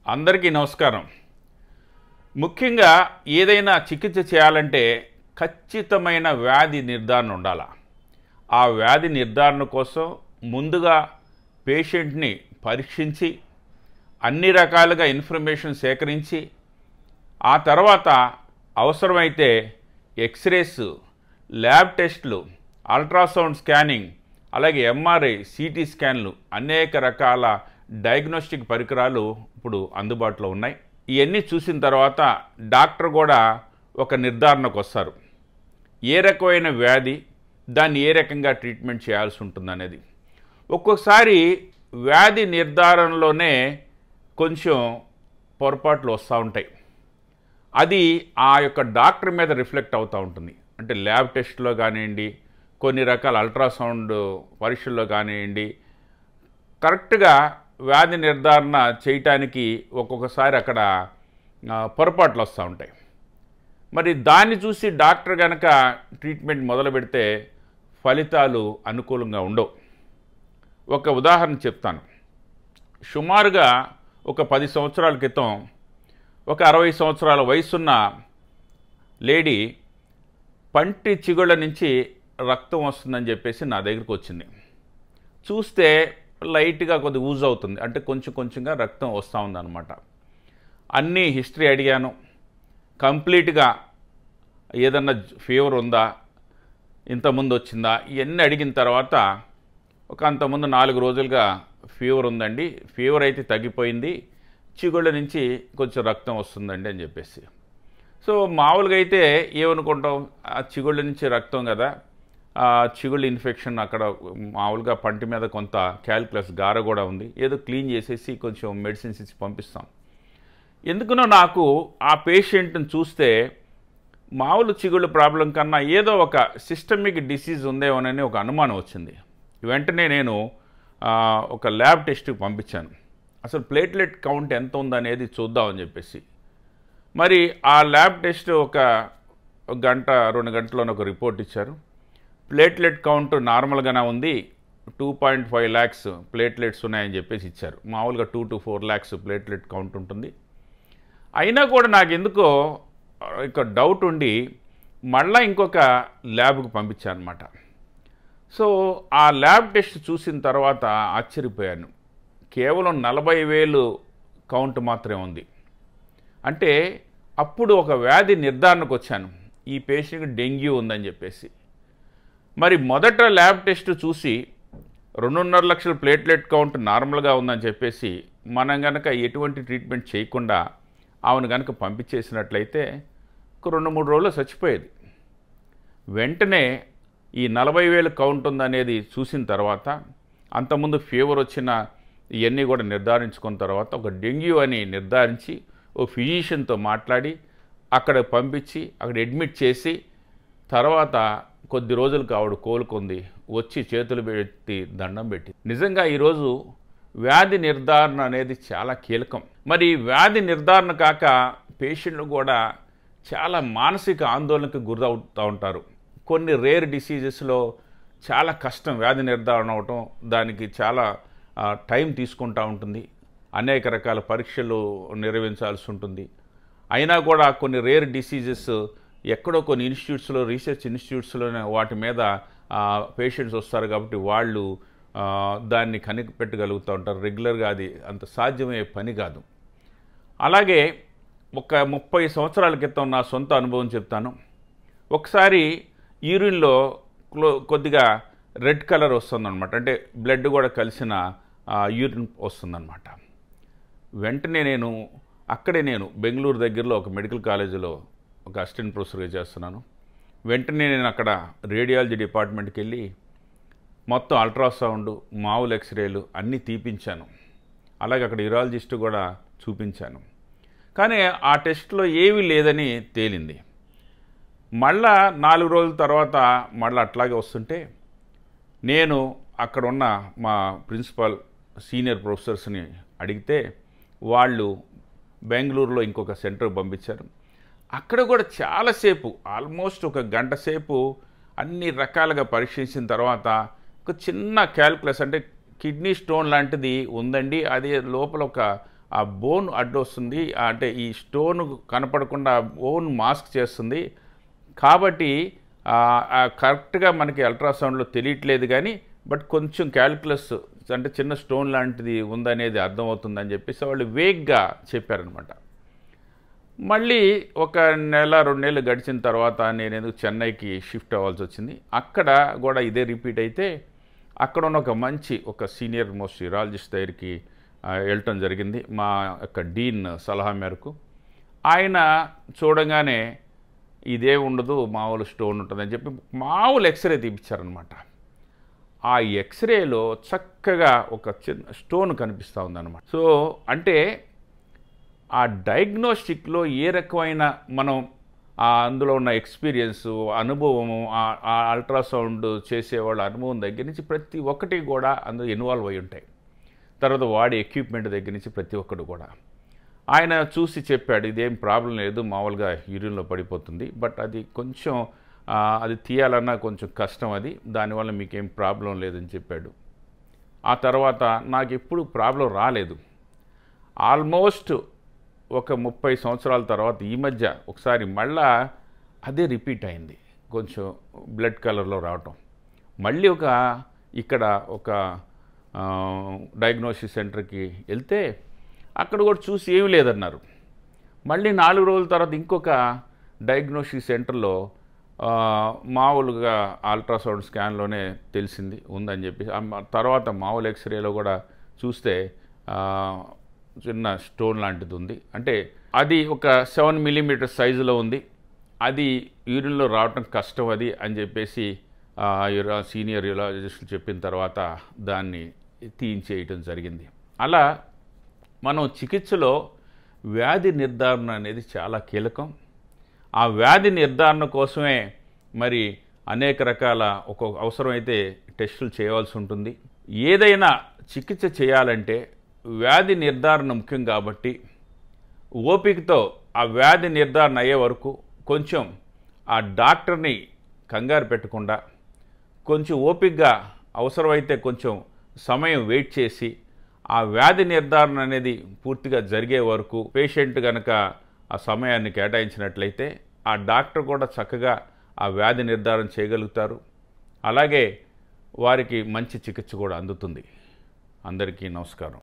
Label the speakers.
Speaker 1: అందరికీ నమస్కారం. ముఖ్యంగా ఏదైనా చికిత్స చేయాలంటే ఖచ్చితమైన వ్యాధి నిర్ధారణ ఉండాలి. ఆ వ్యాధి నిర్ధారణ కోసం ముందుగా పేషెంట్ని పరీక్షించి అన్ని రకాలుగా ఇన్ఫర్మేషన్ సేకరించి ఆ తర్వాత అవసరమైతే ఎక్స్రేస్, ల్యాబ్ టెస్టులు, అల్ట్రాసౌండ్ స్కానింగ్, అలాగే ఎంఆర్ఐ, సిటీ స్కాన్లు, అనేక రకాల డయాగ్నోస్టిక్ పరికరాలు ఇప్పుడు అందుబాటులో ఉన్నాయి. ఇవన్నీ చూసిన తర్వాత డాక్టర్ కూడా ఒక నిర్ధారణకు వస్తారు. ఏ రకమైన వ్యాధి, దాన్ని ఏ రకంగా ట్రీట్మెంట్ చేయాల్సి ఉంటుందనేది. ఒక్కొక్కసారి వ్యాధి నిర్ధారణలోనే కొంచెం పొరపాట్లు వస్తూ ఉంటాయి. అది ఆ యొక్క డాక్టర్ మీద రిఫ్లెక్ట్ అవుతూ ఉంటుంది. అంటే ల్యాబ్ టెస్ట్లో కానివ్వండి, కొన్ని రకాల అల్ట్రాసౌండ్ పరీక్షల్లో కానివ్వండి, కరెక్ట్గా వ్యాధి నిర్ధారణ చేయటానికి ఒక్కొక్కసారి అక్కడ పొరపాట్లు వస్తూ ఉంటాయి. మరి దాన్ని చూసి డాక్టర్ కనుక ట్రీట్మెంట్ మొదలు పెడితే ఫలితాలు అనుకూలంగా ఉండవు. ఒక ఉదాహరణ చెప్తాను. సుమారుగా ఒక 10 సంవత్సరాల క్రితం ఒక 60 సంవత్సరాల వయసున్న లేడీ పంటి చిగుళ్ళ నుంచి రక్తం వస్తుందని చెప్పేసి నా దగ్గరికి వచ్చింది. చూస్తే లైట్గా కొద్దిగా యూజ్ అవుతుంది, అంటే కొంచెంగా రక్తం వస్తూ ఉందన్నమాట. అన్నీ హిస్టరీ అడిగాను. కంప్లీట్గా ఏదన్నా ఫీవర్ ఉందా, ఇంతకుముందు వచ్చిందా, ఇవన్నీ అడిగిన తర్వాత అంతకుముందు 4 రోజులుగా ఫీవర్ ఉందండి, ఫీవర్ అయితే తగ్గిపోయింది, చిగుళ్ళ నుంచి కొంచెం రక్తం వస్తుందండి అని చెప్పేసి. సో మామూలుగా అయితే ఏమనుకుంటాం, ఆ చిగుళ్ళ నుంచి రక్తం కదా, చిగుళ్ళు ఇన్ఫెక్షన్, అక్కడ మామూలుగా పంటి మీద కొంత క్యాల్కులస్ గార కూడా ఉంది, ఏదో క్లీన్ చేసేసి కొంచెం మెడిసిన్స్ ఇచ్చి పంపిస్తాం. ఎందుకునో నాకు ఆ పేషెంట్ని చూస్తే మామూలు చిగుళ్ళు ప్రాబ్లం కన్నా ఏదో ఒక సిస్టమిక్ డిసీజ్ ఉందేమోనని ఒక అనుమానం వచ్చింది. వెంటనే నేను ఒక ల్యాబ్ టెస్ట్కి పంపించాను. అసలు ప్లేట్లెట్ కౌంట్ ఎంత ఉందనేది చూద్దామని చెప్పేసి. మరి ఆ ల్యాబ్ టెస్ట్ ఒక గంట 2 గంటల్లోనే ఒక రిపోర్ట్ ఇచ్చారు. ప్లేట్లెట్ కౌంట్ నార్మల్గానే ఉంది, 2.5 lakhs ప్లేట్లెట్స్ ఉన్నాయని చెప్పేసి ఇచ్చారు. మామూలుగా 2 to 4 lakhs ప్లేట్లెట్ కౌంట్ ఉంటుంది. అయినా కూడా నాకు ఎందుకో ఇక డౌట్ ఉండి మళ్ళీ ఇంకొక ల్యాబ్కి పంపించాను అనమాట. సో ఆ ల్యాబ్ టెస్ట్ చూసిన తర్వాత ఆశ్చర్యపోయాను. కేవలం 40,000 కౌంట్ మాత్రమే ఉంది. అంటే అప్పుడు ఒక వ్యాధి నిర్ధారణకు వచ్చాను, ఈ పేషెంట్కి డెంగ్యూ ఉందని చెప్పేసి. మరి మొదట ల్యాబ్ టెస్ట్ చూసి 2.5 లక్షల ప్లేట్లెట్ కౌంట్ నార్మల్గా ఉందని చెప్పేసి మనం కనుక ఎటువంటి ట్రీట్మెంట్ చేయకుండా ఆమెను కనుక పంపించేసినట్లయితే ఒక 2-3 రోజుల్లో చచ్చిపోయేది. వెంటనే ఈ 40,000 కౌంట్ ఉందనేది చూసిన తర్వాత, అంతకుముందు ఫీవర్ వచ్చిన ఇవన్నీ కూడా నిర్ధారించుకున్న తర్వాత ఒక డెంగ్యూ అని నిర్ధారించి ఓ ఫిజిషియన్తో మాట్లాడి అక్కడ పంపించి అక్కడ అడ్మిట్ చేసి తర్వాత కొద్ది రోజులకు ఆవిడ కోలుకుంది, వచ్చి చేతులు పెట్టి దండం పెట్టి. నిజంగా ఈరోజు వ్యాధి నిర్ధారణ అనేది చాలా కీలకం. మరి వ్యాధి నిర్ధారణ కాక పేషెంట్లు కూడా చాలా మానసిక ఆందోళనకు గురవుతూ ఉంటారు. కొన్ని రేర్ డిసీజెస్లో చాలా కష్టం వ్యాధి నిర్ధారణ అవటం, దానికి చాలా టైం తీసుకుంటూ ఉంటుంది, అనేక రకాల పరీక్షలు నిర్వహించాల్సి ఉంటుంది. అయినా కూడా కొన్ని రేర్ డిసీజెస్ ఎక్కడో కొన్ని ఇన్స్టిట్యూట్స్లో, రీసెర్చ్ ఇన్స్టిట్యూట్స్లోనే వాటి మీద పేషెంట్స్ వస్తారు కాబట్టి వాళ్ళు దాన్ని కనిపెట్టగలుగుతూ ఉంటారు. రెగ్యులర్గా అది అంత సాధ్యమయ్యే పని కాదు. అలాగే ఒక 30 సంవత్సరాల క్రితం నా సొంత అనుభవం చెప్తాను. ఒకసారి యూరిన్లో కొద్దిగా రెడ్ కలర్ వస్తుందన్నమాట, అంటే బ్లడ్ కూడా కలిసిన యూరిన్ వస్తుందన్నమాట. వెంటనే నేను బెంగళూరు దగ్గరలో ఒక మెడికల్ కాలేజీలో ఒక అసిస్టెంట్ ప్రొఫెసర్గా చేస్తున్నాను. వెంటనే నేను అక్కడ రేడియాలజీ డిపార్ట్మెంట్కి వెళ్ళి మొత్తం అల్ట్రాసౌండ్, మామూలు ఎక్స్రేలు అన్నీ తీపించాను. అలాగే అక్కడ యూరాలజిస్ట్ కూడా చూపించాను. కానీ ఆ టెస్ట్లో ఏమీ లేదని తేలింది. మళ్ళా 4 రోజుల తర్వాత మళ్ళీ అట్లాగే వస్తుంటే నేను అక్కడ ఉన్న మా ప్రిన్సిపల్, సీనియర్ ప్రొఫెసర్స్ని అడిగితే వాళ్ళు బెంగళూరులో ఇంకొక సెంటర్కి పంపించారు. అక్కడ కూడా చాలాసేపు, ఆల్మోస్ట్ ఒక గంట సేపు అన్ని రకాలుగా పరీక్షించిన తర్వాత ఒక చిన్న క్యాల్కులస్, అంటే కిడ్నీ స్టోన్ లాంటిది ఉందండి, అది లోపల ఒక ఆ బోన్ అడ్డొస్తుంది, అంటే ఈ స్టోన్ కనపడకుండా బోన్ మాస్క్ చేస్తుంది. కాబట్టి కరెక్ట్గా మనకి అల్ట్రాసౌండ్లో తెలియట్లేదు కానీ బట్ కొంచెం క్యాల్కులస్ అంటే చిన్న స్టోన్ లాంటిది ఉందనేది అర్థమవుతుందని చెప్పేసి వాళ్ళు వేగ్గా చెప్పారనమాట. మళ్ళీ ఒక నెల 2 నెలలు గడిచిన తర్వాత నేను చెన్నైకి షిఫ్ట్ అవ్వాల్సి వచ్చింది. అక్కడ కూడా ఇదే రిపీట్ అయితే అక్కడ ఉన్న ఒక సీనియర్ మోస్ట్ యూరాలజిస్ట్ దగ్గరికి వెళ్ళటం జరిగింది మా యొక్క డీన్ సలహా మేరకు. ఆయన చూడగానే ఇదే ఉండదు, మామూలు స్టోన్ ఉంటుందని చెప్పి మామూలు ఎక్స్రే తీపిచ్చారనమాట. ఆ ఎక్స్రేలో చక్కగా ఒక చిన్న స్టోన్ కనిపిస్తూ ఉందన్నమాట. సో అంటే ఆ డయాగ్నోస్టిక్లో ఏ రకమైన మనం అందులో ఉన్న ఎక్స్పీరియన్సు, అనుభవము, ఆ అల్ట్రాసౌండ్ చేసేవాళ్ళ అనుభవం దగ్గర నుంచి ప్రతి ఒక్కటి కూడా అందులో ఇన్వాల్వ్ అయి ఉంటాయి. తర్వాత వాడి ఎక్విప్మెంట్ దగ్గర నుంచి ప్రతి ఒక్కటి కూడా ఆయన చూసి చెప్పాడు, ఇదేం ప్రాబ్లం లేదు, మామూలుగా యూరిన్లో పడిపోతుంది, బట్ అది కొంచెం అది తీయాలన్నా కొంచెం కష్టం, అది దానివల్ల మీకేం ప్రాబ్లం లేదని చెప్పాడు. ఆ తర్వాత నాకు ఎప్పుడు ప్రాబ్లం రాలేదు. ఆల్మోస్ట్ ఒక 30 సంవత్సరాల తర్వాత ఈ మధ్య ఒకసారి మళ్ళా అదే రిపీట్ అయింది, కొంచెం బ్లడ్ కలర్లో రావటం. మళ్ళీ ఇక్కడ ఒక డయాగ్నోసిస్ సెంటర్కి వెళ్తే అక్కడ కూడా చూసి ఏమీ లేదన్నారు. మళ్ళీ 4 రోజుల తర్వాత ఇంకొక డయాగ్నోసిస్ సెంటర్లో మామూలుగా అల్ట్రాసౌండ్ స్కాన్లోనే తెలిసింది ఉందని చెప్పి, తర్వాత మామూలు ఎక్స్రేలో కూడా చూస్తే చిన్న స్టోన్ లాంటిది ఉంది, అంటే అది ఒక 7 మిల్లీమీటర్ సైజులో ఉంది, అది యూరిన్లో రావటం కష్టం అది అని చెప్పేసి సీనియర్ యూరాలజిస్టులు చెప్పిన తర్వాత దాన్ని తీయించేయటం జరిగింది. అలా మనం చికిత్సలో వ్యాధి నిర్ధారణ అనేది చాలా కీలకం. ఆ వ్యాధి నిర్ధారణ కోసమే మరి అనేక రకాల అవసరమైతే టెస్టులు చేయవలసి ఉంటుంది. ఏదైనా చికిత్స చేయాలంటే వ్యాధి నిర్ధారణ ముఖ్యం కాబట్టి ఓపికతో ఆ వ్యాధి నిర్ధారణ అయ్యే వరకు కొంచెం ఆ డాక్టర్ని కంగారు పెట్టకుండా కొంచెం ఓపికగా అవసరమైతే కొంచెం సమయం వెయిట్ చేసి ఆ వ్యాధి నిర్ధారణ అనేది పూర్తిగా జరిగే వరకు పేషెంట్ కనుక ఆ సమయాన్ని కేటాయించినట్లయితే ఆ డాక్టర్ కూడా చక్కగా ఆ వ్యాధి నిర్ధారణ చేయగలుగుతారు. అలాగే వారికి మంచి చికిత్స కూడా అందుతుంది. అందరికీ నమస్కారం.